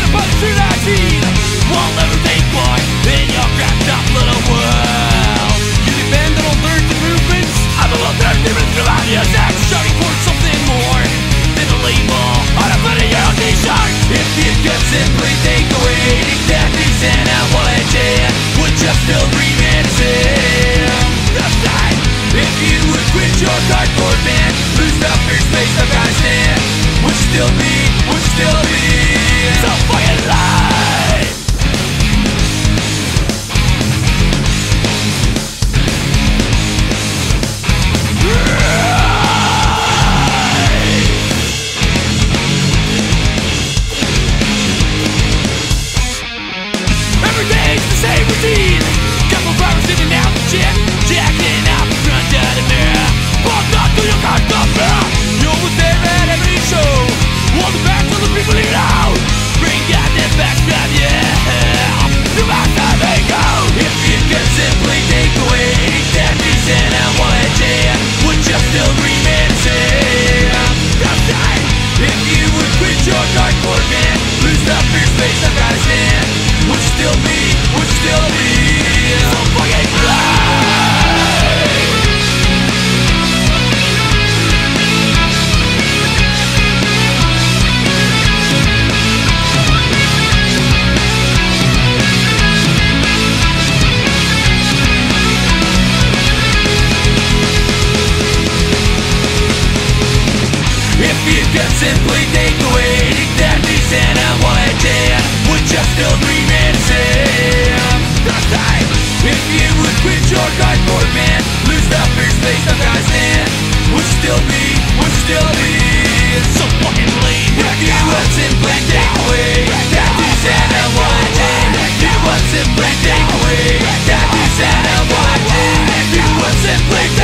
but through that scene won't ever take part in your cracked up little world. You depend on alternative movements, I'm a little different throughout your sex, shouting for something more than a label on a foot of your own t-shirt. If you could simply take away that reason and what it did, would you still remain the same? That's right. If you would quit your cardboard man, lose the fear space of God's hand, would still be so fucking alive. Every day's the same routine. Couple of hours in and out the gym, jacking out in front of the mirror. Walk up to your car, you're with them at every show. All the back to the people you know. Bring out the best of you. You must have a go. If you could simply take away that reason and what it did, would you still remain the same? That's right. If you would quit your cardboard man, lose the fear space of God's hand, would still be so fucking alive. If you could simply take away that reason and what it did, would you still remain the same? That's right. If you would quit your cardboard man, lose the fear space of God's hand, would still be so fucking lame. If you would simply take away that reason and what it did, you would simply take away that reason and what it did, you would simply